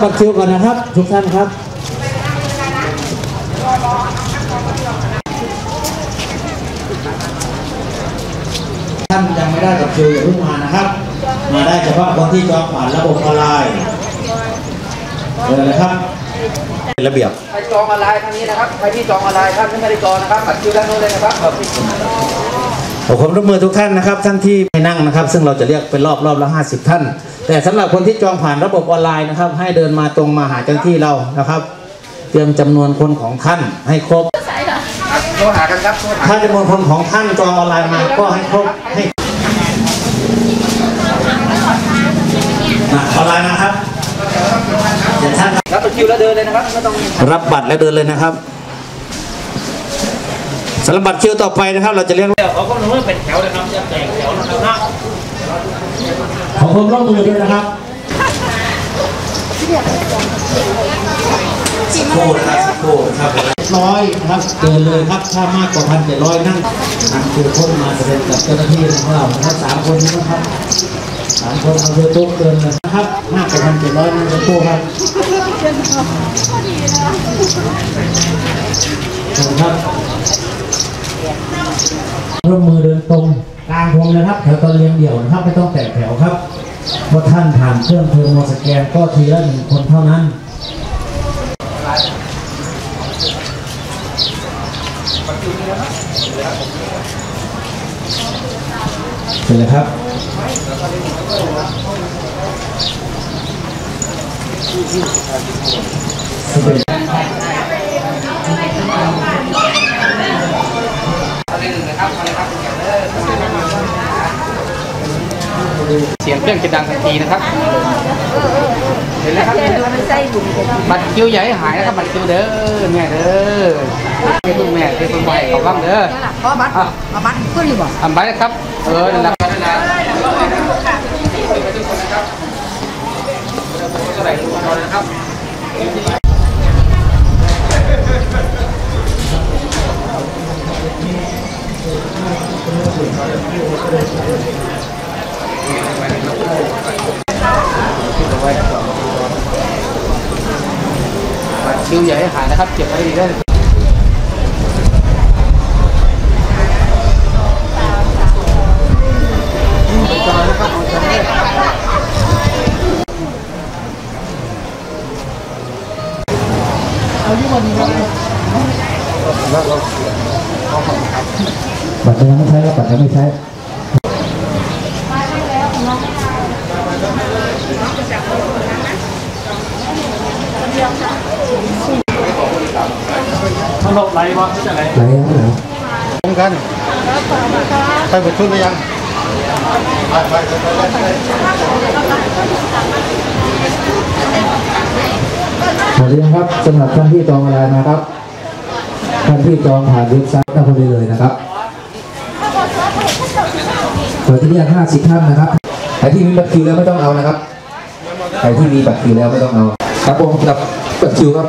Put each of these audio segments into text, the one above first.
บัตรคิวก่อนนะครับทุกท่านครับท่านยังไม่ได้บัตรคิวอย่าเพิ่งมานะครับมาได้เฉพาะคนที่จองผ่านระบบออนไลน์เลยครับระเบียบใครจองออนไลน์ทางนี้นะครับใครที่จองออนไลน์ท่านไม่ได้จองนะครับบัตรคิวด้านโน้นเลยนะครับขอความร่วมมือทุกท่านนะครับท่านที่ไม่นั่งนะครับซึ่งเราจะเรียกเป็นรอบละ50ท่านแต่สำหรับคนที่จองผ่านระบบออนไลน์นะครับให้เดินมาตรงมาหาเจ้าหน้าที่เรานะครับเตรียมจำนวนคนของท่านให้ครบโทรหากันครับถ้าจำนวนคนของท่านจองออนไลน์มาก็ให้ครบให้ออนไลน์นะครับรับบัตรคิวแล้วเดินเลยนะครับไม่ต้องรับบัตรแล้วเดินเลยนะครับสำหรับบัตรคิวต่อไปนะครับเราจะเรียกเขาก็รู้ว่าเป็นแถวนะครับจะแตกแถวนะครับขอความร่วมมือด้วยนะครับโค้ดนะครับโค้ดครับ100นะครับเกินเลยครับถ้ามากกว่า1,700นั่งคือคนมาแสดงกับเจ้าหน้าที่ของเรานะครับ3 คนนะครับ3 คนเอาเรือโต๊ะเกินเลยนะครับมากกว่า1,700นั่งเรือโต๊ะครับครับร่วมมือเดินตรงกลางวงนะครับแถวตอนเรียงเดี่ยวนะครับไม่ต้องแตกแถวครับเพราะท่านผ่านเครื่องเทอร์โมสแกนก็ทีละ1 คนเท่านั้นเสร็จแล้วครับเสียงเครื่องจะดังทันทีนะครับเห็นไหมครับบัตรคิวใหญ่หายนะครับบัตรคิวเด้อแม่เด้อเจ้าแม่เจ้าใบเขาบ้างเด้อก็บัตรบัตรขึ้นอยู่บ่ทำบัตรนะครับนั่นแหละเท่าไหร่ทุกคนนะครับคิวใหญ่หายนะครับเก็บไว้ดีได้เอาที่วันนี้บัตรยังไม่ใช้แล้วบัตรยังไม่ใช้มันหลบไหลวะจะไหลไหลยังไงตรงกันไปประชุมหรือยังขอเรียนครับสำหรับท่านที่จองออนไลน์มาครับท่านที่จองผ่านเว็บไซต์ท่านคนนี้เลยนะครับเปิดที่นี่50 ท่านนะครับใครที่มีบัตรคิวแล้วไม่ต้องเอานะครับใครที่มีบัตรคิวแล้วไม่ต้องเอาครับผมกับบัตรคิวครับ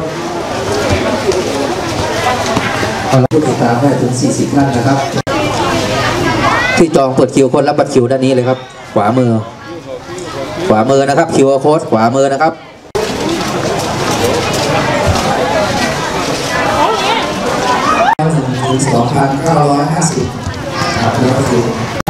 ผู้ติดตามได้ถึง40 ท่านนะครับที่จองเปิดคิวคนรับบัตรคิวด้านนี้เลยครับขวามือนะครับคิวอาร์โค้ดขวามือนะครับ2,950ครับนี่ก็คือ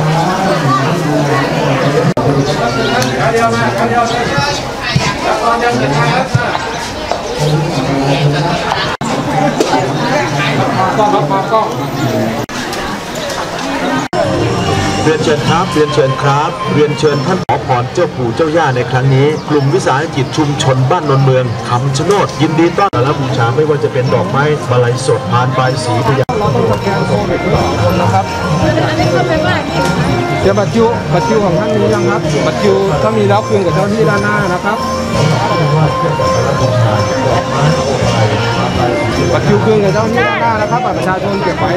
เรียนเชิญครับเรียนเชิญครับเรียนเชิญท่านขอพรเจ้าปู่เจ้าย่าในครั้งนี้กลุ่มวิสาหกิจชุมชนบ้านนนเมืองคำชะโนดยินดีต้อนรับบูชาไม่ว่าจะเป็นดอกไม้มาลัยสดพานใบสีพญานะครับเดี๋ยวบัตรคิวของท่านนี้ยังครับบัตรคิวถ้ามีแล้วคืนกับเจ้าที่ด้านหน้านะครับบัตรคิวคืนกับเจ้าที่ด้านหน้านะครับบัตรประชาชนเก็บไว้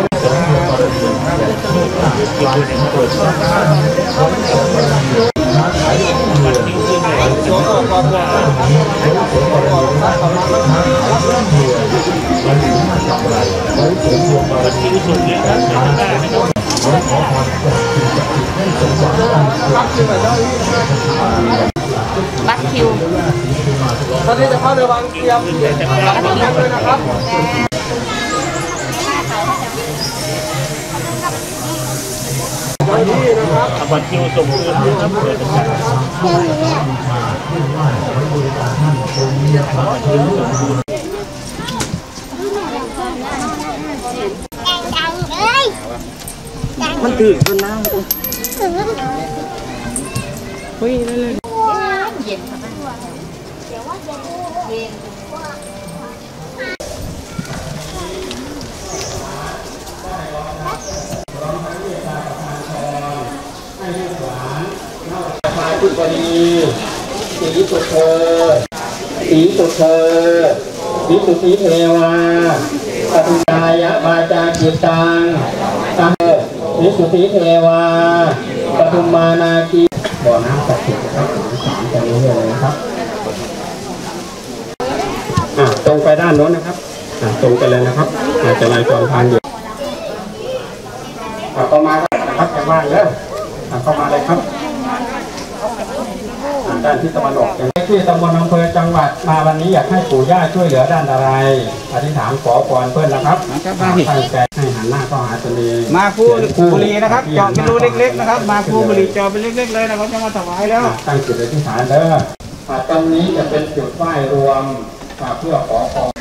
บัตรคิวตอนนี้จะเข้าระวังเตรียมหลังจากเลยนะครับบัตรคิวส่งคืนนะครับมันตื่นคนน้ำเฮ้ยเลยเย็นทุกวันนี้สีสุเธอสีสุเธอสีสุสีเทวาปฐุมายะบาจาจิตตังสีสุสีเทวาปฐุมมานาคีบ่อน้ำศักดิ์สิทธิ์ครับสามตรงนี้เลยนะครับตรงไปด้านโน้นนะครับตรงไปเลยนะครับจะลายจอมทางอยู่เข้ามาครับจากบ้านเลยเข้ามาเลยครับด้านที่ตะวันออกอย่างที่ตำบลอำเภอจังหวัดมาวันนี้อยากให้ปู่ย่าช่วยเหลือด้านอะไรอธิษฐานขอพรเพื่อนนะครับตั้งใจให้หันหน้าเข้าหาตัวเองมาคูบุรีนะครับเจาะเป็นรูเล็กๆนะครับมาคูบุรีเจาะเป็นเล็กๆเลยนะเขาจะมาถวายแล้วตั้งจิตอธิษฐานเด้อตรงนี้จะเป็นจุดไหว้รวมเพื่อขอพร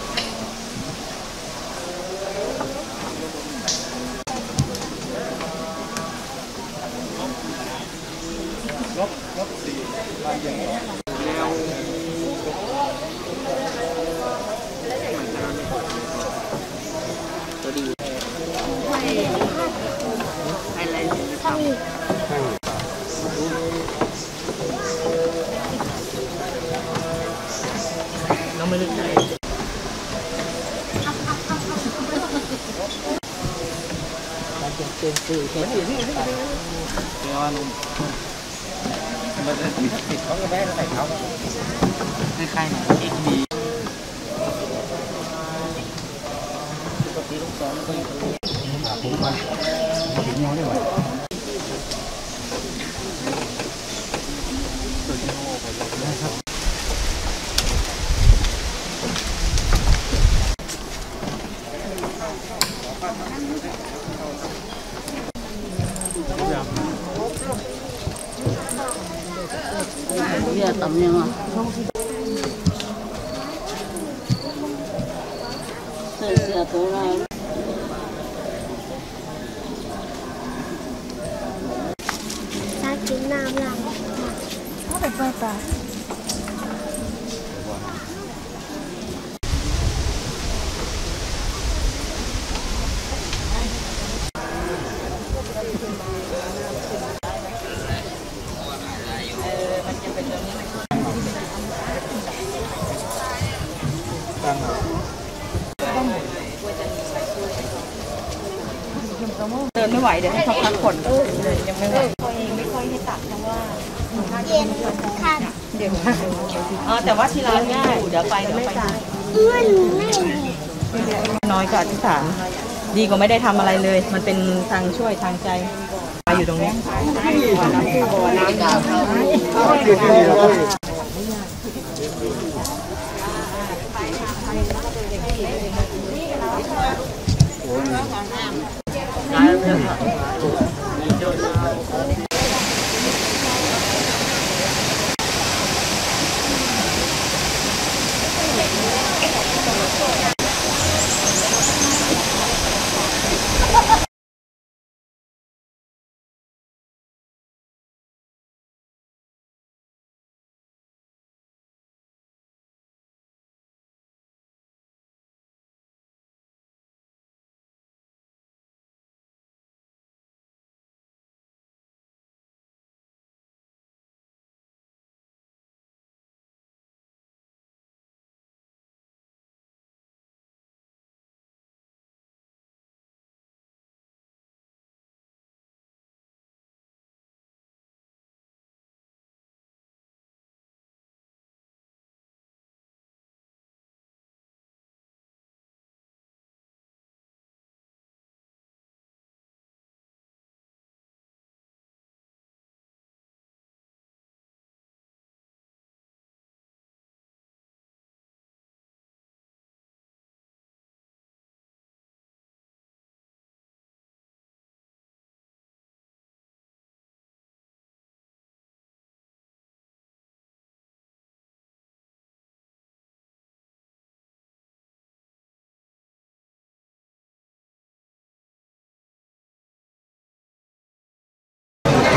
Iya, tamnya mah. Saya tulang. Sakit nam lang. Apa apa? เดินไม่ไหวเดี๋ยวให้เขาพักผ่อนยังไม่ไหวไม่ค่อยให้ตัดเพราะว่าเย็นค่ะเดี๋ยวแต่ว่าที่ร้านง่ายเดี๋ยวไปน้อยก็อธิษฐานดีกว่าไม่ได้ทำอะไรเลยมันเป็นทางช่วยทางใจมาอยู่ตรงนี้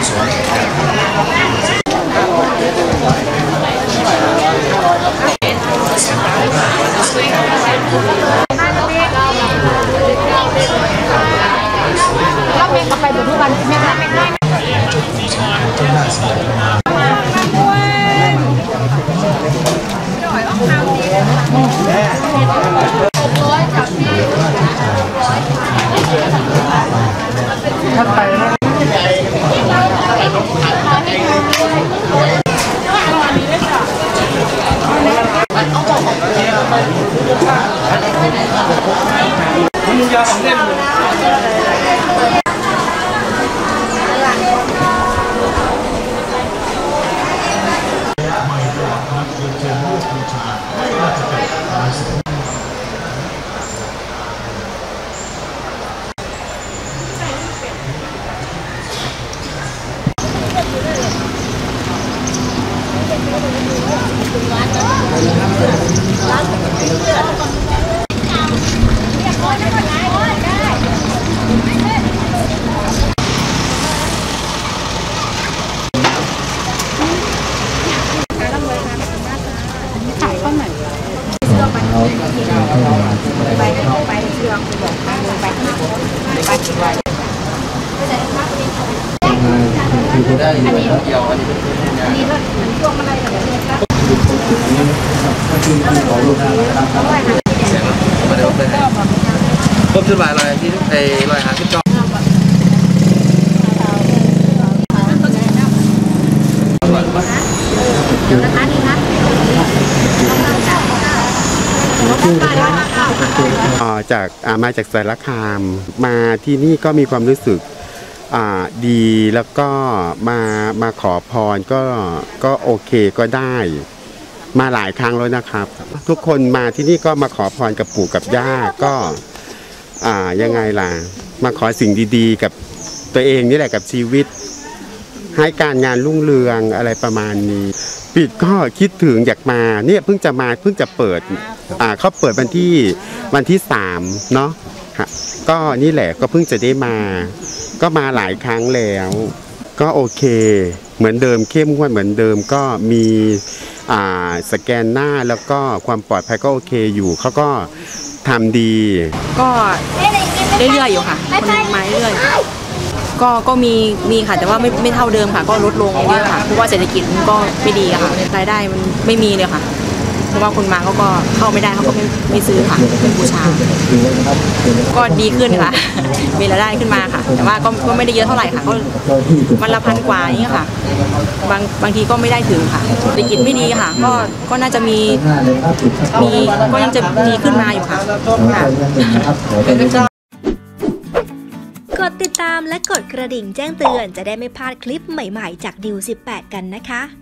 ครบชุดหมายเลยที่ลอยหาขึ้นจอจากมาจากสารคามมาที่นี่ก็มีความรู้สึกดีแล้วก็มาขอพรก็โอเคก็ได้มาหลายครั้งแล้วนะครับทุกคนมาที่นี่ก็มาขอพรกับปู่กับย่าก็ยังไงล่ะมาขอสิ่งดีๆกับตัวเองนี่แหละกับชีวิตให้การงานรุ่งเรืองอะไรประมาณนี้ปิดก็คิดถึงอยากมาเนี่ยเพิ่งจะเปิดเขาเปิดวันที่3เนาะก็นี่แหละก็เพิ่งจะได้มาก็มาหลายครั้งแล้วก็โอเคเหมือนเดิมเข้มงวดเหมือนเดิมก็มีสแกนหน้าแล้วก็ความปลอดภัยก็โอเคอยู่เขาก็ทำดีก็เรื่อยๆอยู่ค่ะคนมาเรื่อยก็มีค่ะแต่ว่าไม่เท่าเดิมค่ะก็ลดลงเยอะค่ะเพราะว่าเศรษฐกิจมันก็ไม่ดีค่ะรายได้มันไม่มีเลยค่ะเพราะว่าคนมาเขาก็เข้าไม่ได้เขาก็ไม่ซื้อค่ะเป็นบูชาก็ดีขึ้นค่ะมีรายได้ขึ้นมาค่ะแต่ว่าก็ไม่ได้เยอะเท่าไหร่ค่ะก็วันละ1,000 กว่าอย่างนี้ค่ะบางทีก็ไม่ได้ถึงค่ะเศรษฐกิจไม่ดีค่ะก็น่าจะมีก็ยังจะดีขึ้นมาอยู่ค่ะกดติดตามและกดกระดิ่งแจ้งเตือนจะได้ไม่พลาดคลิปใหม่ๆจากดิว18กันนะคะ